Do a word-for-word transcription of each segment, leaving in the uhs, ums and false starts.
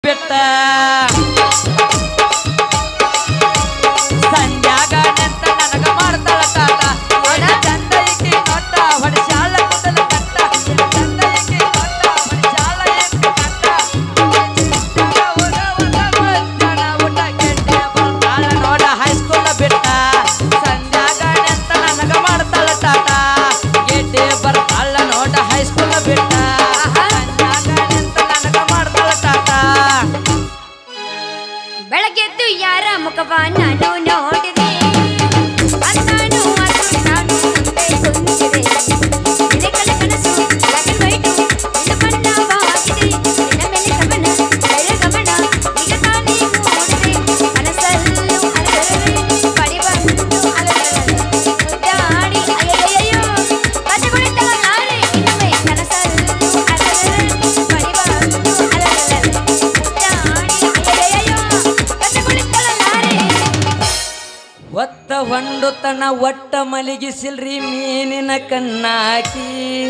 ಬೆಟ್ಟ ಸಂಜಾಗ ನೆಂತ ನನಗ ಮಾಡ್ತಾಳ ಕಾಟ ಚಂದ ಈಕಿ ನೋಟ ಹೊಡಿಸಾಳ ಕೂದಲ ಕಟ್ಟ ಚಂದ ಈಕಿ ನೋಟ ಹೊಡಿಸಾಳ ಎಂಕ ಕಟ್ಟ ಜನ ಊಟ ಕೆಟ್ಟೆ ಬರ್ತಾಳ ನೋಡ ಹೈಸ್ಕೂಲ್ ಬೆಟ್ಟ ಸಂಜಾಗ ನೆಂತ ನನಗ ಮಾಡ್ತಾಳ ಟಾಟ ಗೆಡ್ಡೆ ಬರ್ತಾಳ ನೋಡ ಹೈಸ್ಕೂಲ್ ಬೆಟ್ಟ ಬೆಳಗ್ಗೆದ್ದು ಯಾರ ಮುಖವ ನಾನು ನೋಡಿದೆ ಅಂತಾನು ಅದು ನಾನು ಮುಂದೆ ಕುಂತಿದೆ ನಿನಕಲ ಕನಸು ಬ್ಲಾಕ್ ಅಂಡ್ ವೈಟ್ ನಿನ್ನ ಬಣ್ಣವಾಗಿದೆ ನಿನ್ನ ಮೇಲೆ ಗಮನ ಬೇರೆ ಗಮನ ಈಗ ತಾನೇ ಮೂಡಿದೆ ಕನಸಲ್ಲೂ ಅಲರರೆ ಪಡಿ ಬಂದು ಅಲರರೆ ಮುದ್ದಾಡಿ ಅಯ್ಯಯ್ಯಯ್ಯೋ ಕಥೆಗುಳಿತಳ ನಾಳೆ ಇನ್ನೊಮ್ಮೆ ಕನಸಲ್ಲೂ ಅಲರರೆ ಪಡಿ ಬಂದು ಅಲರರೆ ಮುದ್ದಾಡಿ ಅಯ್ಯಯ್ಯಯ್ಯೋ ಒತ್ತ ಹೊಂಡುತನ ಒಟ್ಟ ಮಲಗಿಸಿಲ್ರಿ ಮೀನಿನ ಕಣ್ಣಾಕಿ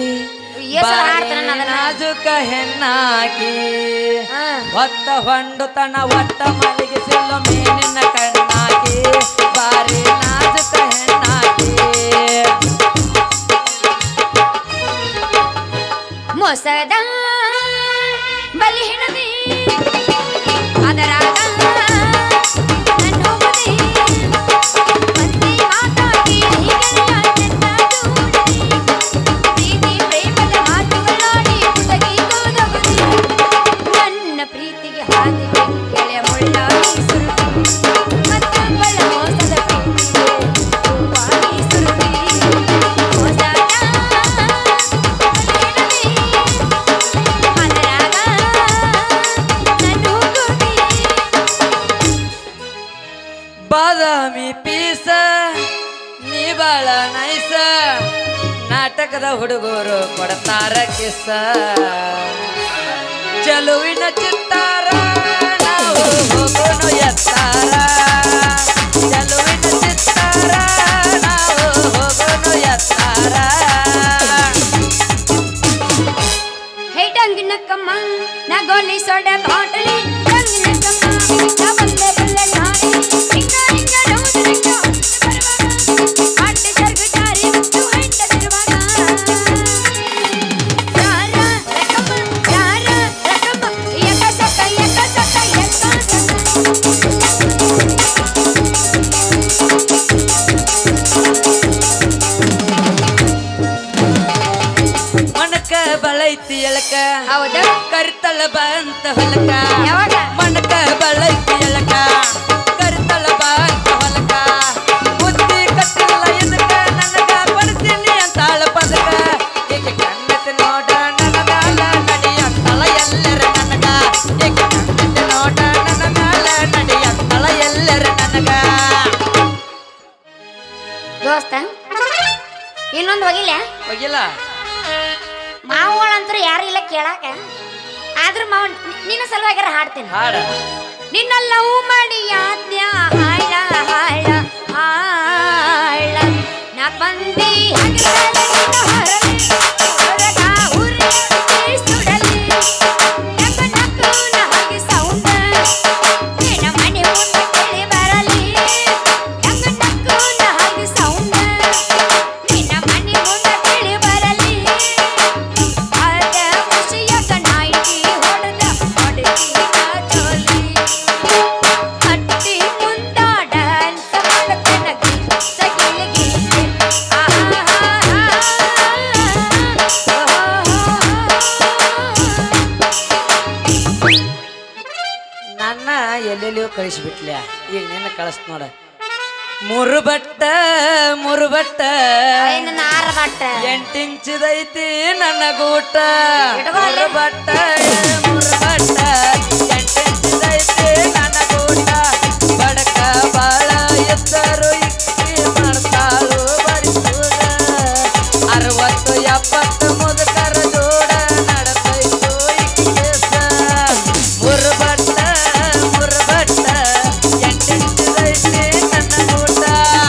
ನಾಜುಕ ಹೆಣ್ಣಾಕಿ ಒತ್ತ ಹೊಂಡುತನ ಒಟ್ಟ ಮಲಗಿಸಿಲ್ಲ ಮೀನಿನ ಕಣ್ಣಾಕಿ ಬಾರಿ ನಾಜುಕ ಹೆಣ್ಣಾಕಿ ಮೋಸದ ಬಲಿ ಹಿಣದಿ ಅದರಾಗ ಬಾದಾಮಿ ಪೀಸ ನೀ ಬಾಳ ನೈಸ ನಾಟಕದ ಹುಡುಗರು ಕೊಡ್ತಾರ ಕಿಸ ಚಲುವಿನ ಚಿತ್ತಾರ ನಾವು ಹೋಗೋನು ಎತ್ತಾರ ಚಲುವಿನ ಚಿತ್ತಾರ ನಾವು ಹೋಗೋನು ಎತ್ತಾರ ಹೇ ಡಂಗಿನ ಕಮ್ಮ ನಾ ಗೋಲಿ ಸೋಡ ಬಾಟಲಿ ಡಂಗಿನ ಕಮ್ಮ ನಾ ಬಂದೆ ಬಲ್ಲೆ ನಾಡಿ ಹಿಂಗ ಹಿಂಗ ನೋದರಿಂಗ ಬರುವಾಗ ಪಾಟೆ ಸರ್ಗು ಚಾರಿ ಮುತ್ತು ಹೈಟ ತಿರುವಾಗ ಯಾರ ರಕಮ ಯಾರ ರಕಮ ಯಕ ಸಕ ಯಕ ಸಕ ಯಕ ಮಣಕ ಬಳೈತಿ ಎಳಕ ಹೌದಾ ಕರಿತಳ ಬಂತ ಹೊಲಕ ಯಾವಾಗ ಮಣಕ ಬಳೈತಿ ಎಳಕ ಕರಿತಳ ಬಂತ ಹೊಲಕ ಬುದ್ಧಿ ಕಟ್ಟಿಲ್ಲ ಎದಕ ನನಗ ಕೊಡ್ತೀನಿ ಅಂತಾಳ ಪದಕ ಏಕೆ ಕಣ್ಣತೆ ನೋಡ ನನ್ನ ಮ್ಯಾಲ ನಡಿಯಂತಳ ಎಲ್ಲರ ನನಗ ಏಕೆ ಕಣ್ಣತೆ ನೋಡ ನನ್ನ ಮ್ಯಾಲ ನಡಿಯಂತಳ ಎಲ್ಲರ ನನಗ ದೋಸ್ತ ಇನ್ನೊಂದು ಹೋಗಿಲ್ಲ ಹೋಗಿಲ್ಲ ಮಾವುಗಳಂತೂ ಯಾರು ಇಲ್ಲ ಕೇಳಾಕ ಆದ್ರೂ ಮಾವ ನಿನ್ನ ಸಲುವಾಗಿ ಹಾಡ್ತೇನೆ ಹಾಡ ನಿನ್ನ ಲವ್ ಮಾಡಿ ಯಾತ್ಯ ಹಾಳ ಹಾಳ ಹಾಳ ನಾ ಬಂದಿ ಎಲ್ಲೆಲ್ಲಿಯೋ ಕಳಿಸ್ಬಿಟ್ಲ್ಯಾ ಈಗ ನಿನ್ನ ಕಳಿಸ್ತ ನೋಡ ಮೂರು ಬಟ್ಟ ಮೂರು ಬಟ್ಟ ಎಂಟಿಂಚದೈತಿ ನನ್ನ ಗೂಟ ಮೂರು ಬಟ್ಟ ಮೂರು ಬಟ್ಟ ಎಂಟಿಂಚದೈತಿ ನನ್ನ ಗೂಟ ಬಡಕ ಬಾಳ ಎತ್ತರು ಇಕ್ಕಿ ಮಾಡ್ತಾಳು ಬರಿಸೂಡ ಅರವತ್ತು ಎಪ್ಪತ್ತು ಮುದುಕರ ಜೋಡ ನಡತೈತು ಇಕ್ಕಿ ಕೇಸ ಮೂರು ಬಟ್ಟ ಮೂರು ಬಟ್ಟ ಎಂಟಿಂಚದೈತಿ ನನ್ನ ಗೂಟ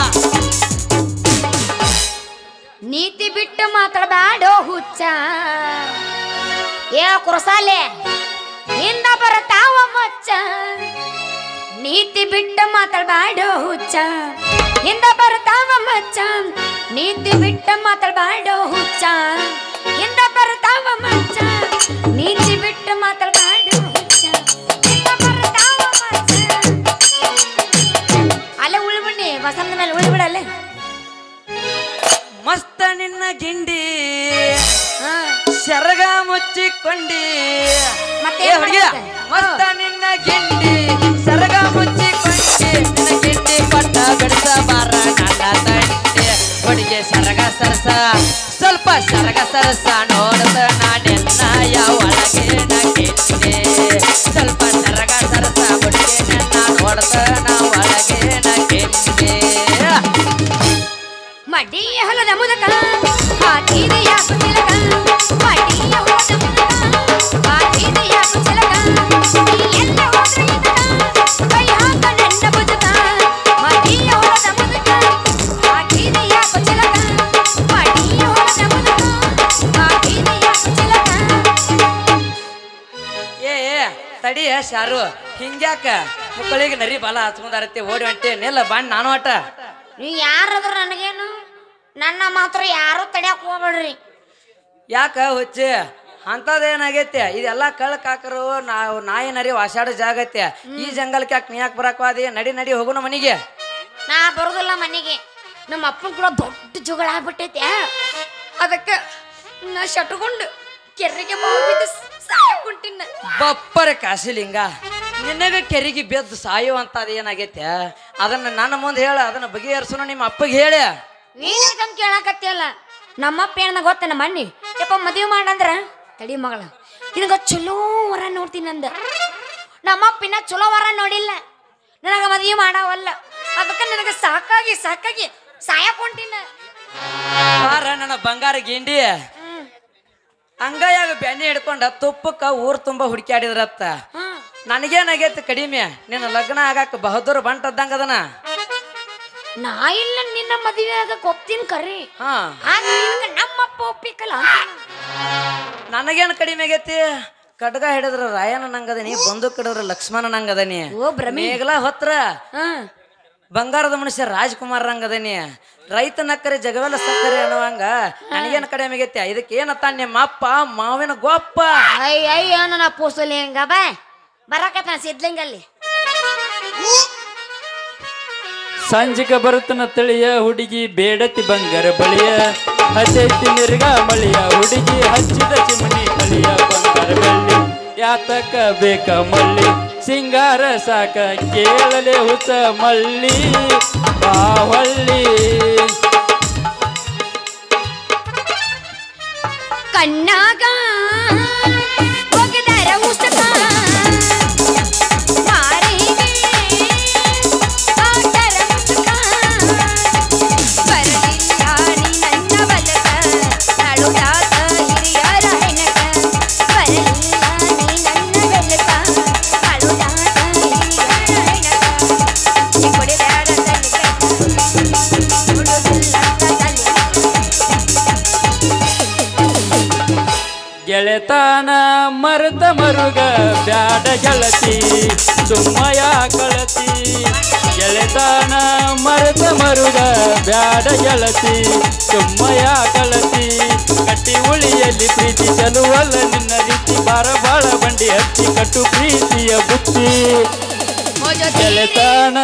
ನೀತಿ ಬಿಟ್ಟು ಮಾತಾಡಬೇಡೋ ಹುಚ್ಚ ಏ ಕುರಸಾಲೆ ಹಿಂದ ಬರತಾವ ಬಿಟ್ಟ ಮಾತಾಡ್ಬಾಡೋ ಹುಚ್ಚ ಹಿಂದ ಬರ್ತಾವ ಮಚ್ಚ ನೀತಿ ಬಿಟ್ಟ ಮಾತಾಡ್ಬಾಡೋ ಹುಚ್ಚ ಹಿಂದ ಬರ್ತಾವ ಮಚ್ಚ ನೀತಿ ಬಿಟ್ಟ ಮಾತಾಡ್ಬಾಡೋ ಹುಚ್ಚ ಹಿಂದ ಬರ್ತಾವ ಮಚ್ಚ ಅಲ್ಲೇ ಉಳ್ಬಿಡಿ ವಸಂತ ಮೇಲೆ ಉಳ್ಬಿಡಲ್ಲೇ ಮಸ್ತ ನಿನ್ನ ಗಿಂಡಿ ಶರಗ ಮುಚ್ಚಿಕೊಂಡಿ ಮತ್ತೆ ಏ ಹುಡುಗಿಯ ಮಸ್ತ ನಿನ್ನ ಗಿಂಡಿ ಸರಗ ಮುಚ್ಚಿಕೊಂಡಿ ನಿನ್ನ ಗಿಂಡಿ ಕೊಟ್ಟ ಬಿಡಿಸ ಬಾರ ನನ್ನ ತಂಡಿ ಹುಡುಗಿ ಸರಗ ಸರಸ ಸ್ವಲ್ಪ ಸರಗ ಸರಸ ನೋಡದ ನಾನೆನ್ನ ಯಾವ ಒಳಗೆ ಗಿಂಡಿ ಸ್ವಲ್ಪ ಸರಗ ಸರಸ ಹುಡುಗಿ ನನ್ನ ನೋಡದ ನಾ ಒಳಗೆ ಗಿಂಡಿ ಮಡಿಯ ಹೊಲದ ಮುದಕ ಹಾಕಿದ ಯಾಕು ಚಿಲಕ ಮಡಿಯ ಹೊಲದ ಮುದಕ ಹಾಕಿದ ಯಾಕು ಚಿಲಕ ನೀ ಎಲ್ಲ ಹೋದ್ರೆ ಇದಕ ಕೈ ಹಾಕ ನನ್ನ ಬುಜಕ ಮಡಿಯ ಹೊಲದ ಮುದಕ ಹಾಕಿದ ಯಾಕು ಚಿಲಕ ಮಡಿಯ ಹೊಲದ ಮುದಕ ಹಾಕಿದ ಯಾಕು ಚಿಲಕ ಏ ತಡಿಯ ಶಾರು ಹಿಂಗ್ಯಾಕ ಮಕ್ಕಳಿಗೆ ನರಿ ಬಾಲ ಹಚ್ಕೊಂಡಾರತ್ತೆ ಓಡಿ ಹೊಂಟೆ ನೆಲ್ಲ ಬಾಂಡ್ ನಾನು ಆಟ ನೀ ಯಾರಾದ್ರೂ ನನಗೇನು ನನ್ನ ಮಾತ್ರ ಯಾರು ತಡ್ಯಾಕ ಹೋಗ್ಬೇಡ್ರಿ ಯಾಕ ಹುಚ್ಚಿ ಅಂತದೇನಾಗೈತೆ ಇದೆಲ್ಲ ಕಳ್ಳ ಕಾಕರು ನಾವು ನಾಯಿ ನರಿ ವಾಸಾಡೋ ಜಾಗ ಐತೆ ಈ ಜಂಗಲ್ಕ್ಕೆ ಯಾಕೆ ನೀ ಯಾಕೆ ಬರಕ್ವಾದಿ ನಡಿ ನಡಿ ಹೋಗುನ ಮನಿಗೆ ನಾ ಬರೋದಿಲ್ಲ ಮನೆಗೆ ನಮ್ಮ ಅಪ್ಪನ ಕೂಡ ದೊಡ್ಡ ಜಗಳ ಆಗ್ಬಿಟ್ಟೈತೆ ಅದಕ್ಕೆ ನಾ ಶಟ್ಕೊಂಡು ಕೆರೆಗೆ ಹೋಗಿದ್ದು ಸಾಯಕೊಂಟಿನ ಬಪ್ಪರ ಕಾಸಿಲಿಂಗ ನಿನಗ ಕೆರಿಗೆ ಬೆದ್ದು ಸಾಯೋ ಅಂತ ಅದೇನಾಗೈತೆ ಅದನ್ನ ನನ್ನ ಮುಂದೆ ಹೇಳ ಅದನ್ನ ಬಗೆಹರಿಸೋಣ ನಿಮ್ಮ ಅಪ್ಪಗೆ ಹೇಳ ನೀನಂತ ಕೇಳಾಕತ್ತಿಯಲ್ಲ ನಮ್ಮಪ್ಪ ಏನ ಗೊತ್ತ ನಮ್ಮ ಅಣ್ಣಿ ಯಪ್ಪ ಮದುವೆ ಮಾಡಂದ್ರ ತಡಿ ಮಗಳ ನಿನಗ ಚಲೋ ವರ ನೋಡ್ತೀನಿ ಅಂದ ನಮ್ಮಪ್ಪಿನ ಚಲೋ ವರ ನೋಡಿಲ್ಲ ನನಗ ಮದುವೆ ಮಾಡವಲ್ಲ ಅದಕ್ಕೆ ನನಗೆ ಸಾಕಾಗಿ ಸಾಕಾಗಿ ಸಾಯಕೊಂಟಿನ ಬಾರ ನನ್ನ ಬಂಗಾರ ಗಿಂಡಿ ಅಂಗೈಯಾಗ ಬೆಣ್ಣೆ ಹಿಡ್ಕೊಂಡ ತುಪ್ಪಕ್ಕ ಊರ್ ತುಂಬಾ ಹುಡುಕ್ಯಾಡಿದ್ರತ್ತ ನನಗೇನಾಗೈತಿ ಕಡಿಮೆ ನಿನ್ನ ಲಗ್ನ ಆಗಾಕ ಬಹದ್ದೂರ್ ಬಂಟದ್ದಂಗ ಅದನ ನಾ ಇಲ್ಲ ನಿನ್ನ ಮದುವೆ ಆಗಕ್ಕೆ ಒಪ್ತೀನಿ ಕರಿ ಹಾ ನಮ್ಮಪ್ಪ ಒಪ್ಪಿಕಲ್ಲ ನನಗೇನು ಕಡಿಮೆ ಆಗೈತಿ ಕಡ್ಗ ಹಿಡಿದ್ರ ರಾಯನ ನಂಗದನಿ ಬಂದೂಕ್ ಹಿಡಿದ್ರ ಲಕ್ಷ್ಮಣ ನಂಗದನಿ ಓ ಭ್ರಮೆ ಮೇಘಲ ಹೊತ್ರ ಬಂಗಾರದ ಮನುಷ್ಯ ರಾಜ್ಕುಮಾರ್ ರಂಗದನಿ ರೈತ ನಕ್ಕರೆ ಜಗವೆಲ್ಲ ಸಕ್ಕರೆ ಅನ್ನುವಂಗ ನನಗೇನು ಕಡಿಮೆ ಆಗೈತಿ ಇದಕ್ಕೆ ಏನತ್ತ ನಿಮ್ಮ ಅಪ್ಪ ಮಾವಿನ ಗೊಪ್ಪ ಅಯ್ಯ ಅಯ್ಯ ನನ್ನ ಪೋಸಲಿ ಹೆಂಗ ಬಾ ಬರಕತ್ತ ಸಿದ್ಲಿಂಗಲ್ಲಿ ಸಂಜಿಕ ಬರುತ್ತನ ತಳಿಯ ಹುಡುಗಿ ಬೇಡತಿ ಬಂಗಾರ ಬಳಿಯ ಹಚ್ಚೈತಿ ನಿರ್ಗ ಮಳಿಯ ಹುಡುಗಿ ಹಚ್ಚಿದ ಚಿಮಣಿ ಕಳಿಯ ಬಂಗಾರ ಬಳ್ಳಿ ಯಾತಕ ಬೇಕ ಮಳ್ಳಿ ಸಿಂಗಾರ ಸಾಕ ಕೇಳಲೆ ಹುಚ್ಚ ಮಳ್ಳಿ ಬಾವಳ್ಳಿ ಕಣ್ಣಾಗ ಒಗದರ ಉಸ್ತಕ ಮಾರಿಗೆ ಕಾಟರ ಮುಸ್ತಕ ಬರಲಿಲ್ಲ ನೀ ನನ್ನ ಬಲಕ ನಳುದಾತ ಹಿರಿಯರ ಹೆಣಕ ಬರಲಿಲ್ಲ ನೀ ನನ್ನ ಬೆಳಕ ನಳುದಾತ ಹಿರಿಯರ ಹೆಣಕ ನೀ ಕೊಡಿದಾಡ ತಲೆ ಕೊಡುದಿಲ್ಲ ತಲೆ ಗೆಳೆತಾನ ಮರುತ ಮರುಗ ಬ್ಯಾಡ ಗೆಳತಿ ಸುಮ್ಮಯ ಕಳತಿ ಗೆಳೆತಾನ ಮರುತ ಮರುಗ ಬ್ಯಾಡ ಗೆಳತಿ ಸುಮ್ಮಯ ಕಳತಿ ಕಟ್ಟಿ ಉಳಿಯಲ್ಲಿ ಪ್ರೀತಿ ಚಲುವಲ್ಲ ನಿನ್ನ ರೀತಿ ಬಾರ ಬಾಳ ಬಂಡಿ ಹಚ್ಚಿ ಕಟ್ಟು ಪ್ರೀತಿಯ ಬುತ್ತಿ ಗೆಳೆತಾನ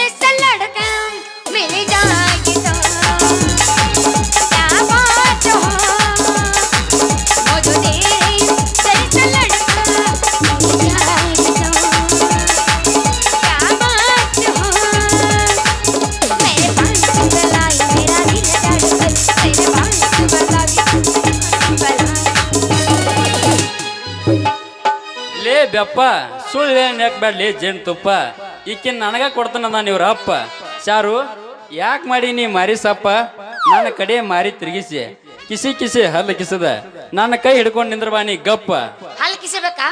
ಲೇ ಬೆಪ್ಪ ಸುಳ್ಳು ಯಾಕೆ ಬ್ಯಾಡ್ಲಿ ಜೇನುತುಪ್ಪ ಈಕಿನ್ ನನಗ ಕೊಡ್ತಾನ ನಾನು ಇವ್ರ ಅಪ್ಪ ಶಾರು ಯಾಕೆ ಮಾಡಿ ನೀ ಮಾರಿ ಸಪ್ಪ ನನ್ನ ಕಡೆ ಮಾರಿ ತಿರುಗಿಸಿ ಕಿಸಿ ಕಿಸಿ ಹಲ್ಲು ಕಿಸದ ನನ್ನ ಕೈ ಹಿಡ್ಕೊಂಡು ನಿಂದ್ರ ಬಾ ನೀ ಗಪ್ಪ ಹಲ್ ಕಿಸಬೇಕಾ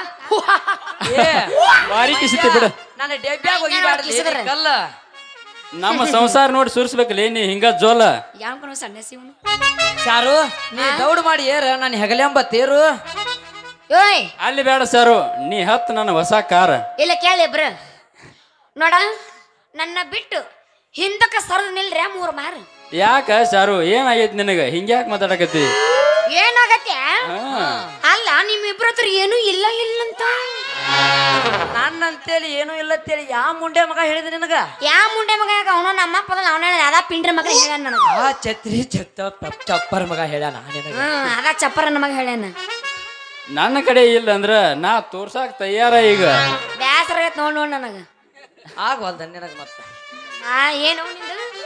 ಮಾರಿ ಕಿಸಿತಿ ಬಿಡ ನನ್ನ ಡೆಬ್ಬ್ಯಾಗ ಹೋಗಿ ಕಲ್ಲ ನಮ್ಮ ಸಂಸಾರ ನೋಡಿ ಸುರಿಸ್ಬೇಕಲ್ಲ ನೀ ಹಿಂಗ ಜೋಲ ಯಾವ ಸನ್ಯಾಸಿ ಇವನು ಶಾರು ನೀ ದೌಡ್ ಮಾಡಿ ಏರ ನಾನು ಹೆಗಲೆಂಬ ತೇರು ಓಯ್ ಅಲ್ಲಿ ಬೇಡ ಸಾರು ನೀ ಹತ್ತು ನನ್ನ ಹೊಸ ಕಾರ ಇಲ್ಲ ಕೇಳಿ ಇಬ್ರು ನೋಡ ನನ್ನ ಬಿಟ್ಟು ಹಿಂದಕ್ಕೆ ಸರದ ನಿಲ್ರಿ ಮೂರು ಮಾರು. ಯಾಕ ಶಾರು ಏನಾಗೈತಿ ನಿನಗ ಹಿಂಗ್ಯಾಕ್ ಮಾತಾಡಕತ್ತಿ? ಏನಾಗತ್ತೆ? ಅಲ್ಲ ನಿಮ್ಮಿಬ್ರ ಹತ್ರ ಏನೂ ಇಲ್ಲ ಇಲ್ಲಂತ. ನನ್ನಂತೇಳಿ ಏನೂ ಇಲ್ಲ ಅಂತೇಳಿ ಯಾವ ಮುಂಡೆ ಮಗ ಹೇಳಿದ ನಿನಗ? ಯಾವ ಮುಂಡೆ ಮಗ? ಅವನು ನಮ್ಮ ಅಪ್ಪ ಅವನ ಅದ ಪಿಂಡ್ರ ಮಗ ಹೇಳ್ಯಾನ ನನಗ. ಆ ಛತ್ರಿ ಚತ್ತ ಚಪ್ಪರ್ ಮಗ ಹೇಳ್ಯಾನ ನಿನಗ. ಹ್ಮ್ ಅದ ಚಪ್ಪರನ ಮಗ ಹೇಳ್ಯಾನ. ನನ್ನ ಕಡೆ ಇಲ್ಲ ಅಂದ್ರ ನಾ ತೋರ್ಸಾಕ್ ತಯಾರ ಈಗ. ಬ್ಯಾಸರ ಆಗೈತ್ ನೋಡ್ ನೋಡ್ ನನಗ. ಆಗವಲ್ದ ನಿನಗ ಮತ್ತ. ಆ ಏನು ನಿಂದು?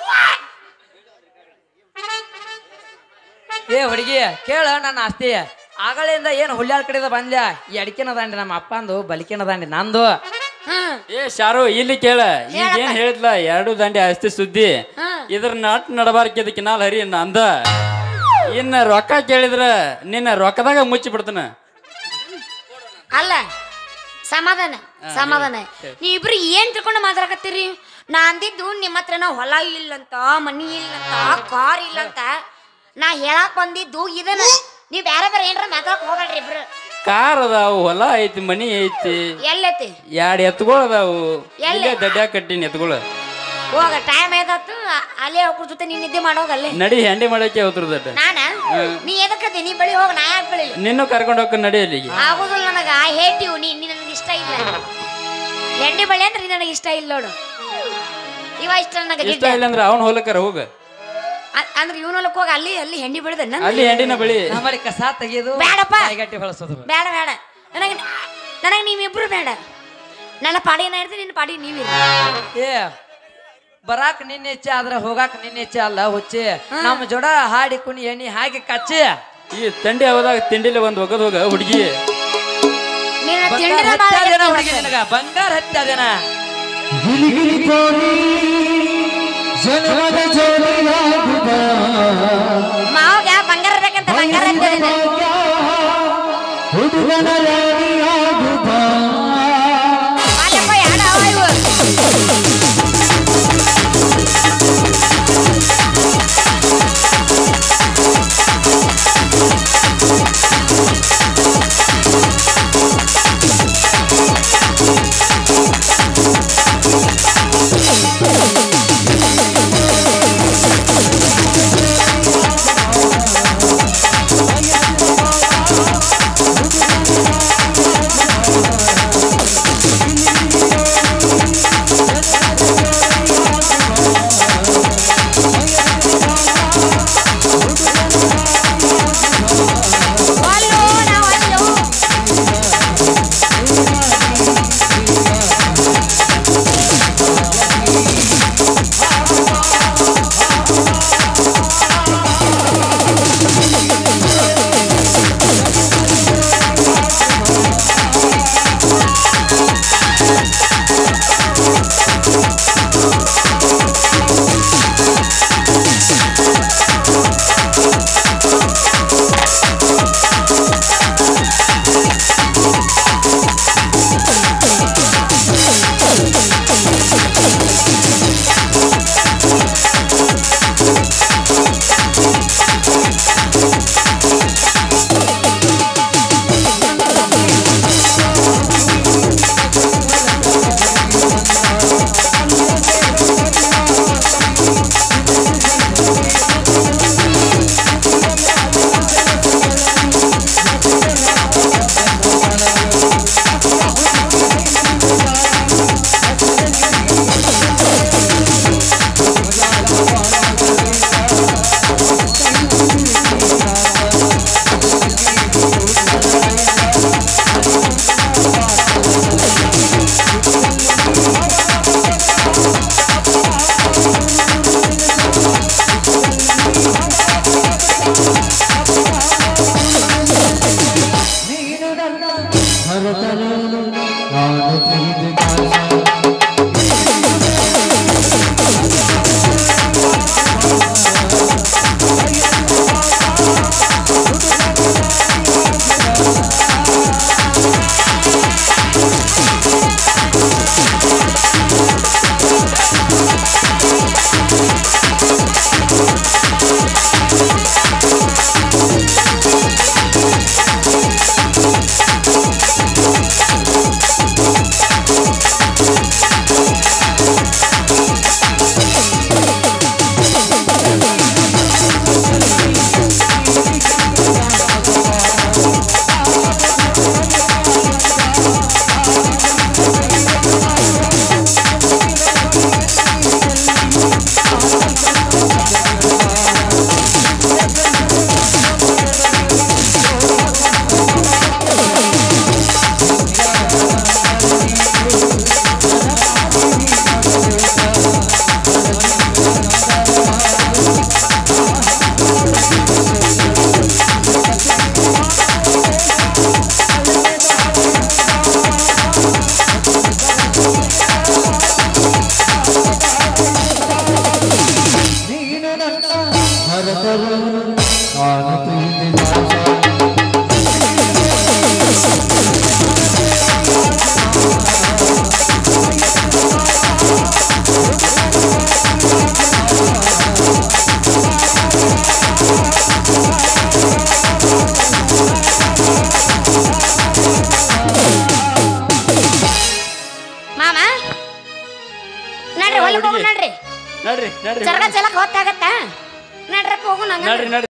ಏ ಹುಡುಗಿ ಕೇಳ ನನ್ನ ಆಸ್ತಿ ಆಗಳಿಂದ ಏನು ಹುಲ್ಯಾಳ ಕಡೆದ ಬಂದ್ಯ ಈ ಅಡಿಕೆನ ದಾಂಡಿ ನಮ್ಮ ಅಪ್ಪಂದು ಬಲಿಕೆನ ದಾಂಡಿ ನಂದು. ಏ ಶಾರು ಇಲ್ಲಿ ಕೇಳ ಈಗ ಏನ್ ಹೇಳಿದ್ಲ ಎರಡು ದಂಡಿ ಆಸ್ತಿ ಸುದ್ದಿ ಇದ್ರ ನಾಟ್ ನಡಬಾರ್ಕ ಇದಕ್ಕೆ ನಾಲ್ ಹರಿ ಅಂದ. ಇನ್ನ ರೊಕ್ಕ ಕೇಳಿದ್ರ ನಿನ್ನ ರೊಕ್ಕದಾಗ ಮುಚ್ಚಿ ಬಿಡ್ತಾನ. ಅಲ್ಲ ಸಮಾಧಾನ ಸಮಾಧಾನ. ನೀವಿಬ್ರು ಏನ್ ತಿಳ್ಕೊಂಡು ಮಾತಾಡಕತ್ತೀರಿ? ನಾ ಅಂದಿದ್ದು ನಿಮ್ಮ ಹತ್ರ ನಾ ಹೊಲ ಇಲ್ಲಂತ ಮನಿ ಇಲ್ಲಂತ ಕಾರ್ ಇಲ್ಲಂತ ನಾ ಹೇಳಕ್ ಬಂದಿದ್ದು ಇದನ್ನ. ನೀವ್ ಬೇರೆ ಬೇರೆ ಏನ್ರ ಮಾತಾಡಕ್ ಹೋಗಲ್ರಿ ಇಬ್ರು. ಕಾರ್ ಅದಾವು ಹೊಲ ಐತಿ ಮನಿ ಐತಿ ಎಲ್ಲೈತಿ ಎರಡು ಎತ್ಗಳು ಅದಾವು ಇಲ್ಲೇ ದಡ್ಡ್ಯಾಗ ಕಟ್ಟಿನ ಎತ್ಗಳು. ಹೋಗ ಟೈಮ್ ಆಯ್ತು ಅಲ್ಲೇ ಅವ್ರ ಜೊತೆ ನೀನ್ ನಿದ್ದೆ ಮಾಡೋಗಲ್ಲೇ ನಡಿ ಹೆಂಡಿ ಮಾಡಕ್ಕೆ ಹೋಗ್ತಿರ್ದಟ. ನಾನ ನೀ ಎದಕ್ಕತಿ ನೀ ಬಳಿ ಹೋಗ ನಾ ಯಾಕೆ ಬೆಳಿಲಿ? ನಿನ್ನೂ ಕರ್ಕೊಂಡು ಹೋಗ ನಡಿ ಅಲ್ಲಿಗೆ. ಆಗುದಿಲ್ಲ ನನಗ ಹೇಟಿವ್ ನೀ ನೀ ನನಗೆ ಇಷ್ಟ ಇಲ್ಲ. ಹೆಂಡಿ ಬಳಿ ಅಂದ್ರೆ ನೀ ನನಗೆ ಇಷ್ಟ ಇಲ್ಲ ನೋಡು. ಇವ ಇಷ್ಟ ನನಗೆ ಇಷ್ಟ ಇಲ್ಲ ಅಂದ್ರೆ ಅವ್ನ ಹೊಲಕ್ಕರ ಹೋಗ. ಅಂದ್ರೆ ಇವನ ಹೊಲಕ್ಕೆ ಹೋಗ ಅಲ್ಲಿ ಅಲ್ಲಿ ಹೆಂಡಿ ಬೆಳೆದ ಅಲ್ಲಿ ಹೆಂಡಿನ ಬೆಳಿ ನಮ್ಮಲ್ಲಿ ಕಸ ತೆಗೆಯೋದು ಬೇಡಪ್ಪ ಗಟ್ಟಿ ಬಳಸೋದು ಬೇಡ ಬೇಡ. ನನಗೆ ನನಗೆ ನೀವಿಬ್ರು ಬೇಡ. ನನ್ನ ಪಾಡಿ ಏನ ಇರ್ತೀನಿ ನಿನ್ನ ಪಾಡಿ ನೀವಿರ. ಏ ಬರಾಕ್ ನಿನ್ನ ಇಚ್ಛೆ ಆದ್ರೆ ಹೋಗಾಕ ನಿನ್ನ ಇಚ್ಛೆ ಅಲ್ಲ ಹುಚ್ಚಿ. ನಮ್ಮ ಜೋಡ ಹಾಡಿ ಕುಣಿ ಎಣ್ಣಿ ಹಾಕಿ ಕಚ್ಚಿ ಈ ತಂಡಿ ಹೋದಾಗ ತಿಂಡಿಲಿ ಒಂದ್ ಒಗದ್ ಹೋಗ ಹುಡುಗಿ. ಹುಡುಗಿ ನಿನಗ ಬಂಗಾರ ಹತ್ತದೇನ ಮಾವಗ ಬಂಗಾರ ಬೇಕಂತ ಬಂಗಾರ ಹತ್ತದೇನ ಹುಡುಗನ ನಡ್ರಿ ಹೊಲಕ್ಕೆ ಹೋಗು ನಡ್ರಿ ನಡ್ರಿ ನಡ್ರಿ ಚರಗ ಚಲಕ್ ಹೊತ್ತಾಗತ್ತ ನಡ್ರಪ್ಪ ಹೋಗು ನಂಗ ನಡ್ರಿ ನಡ್ರಿ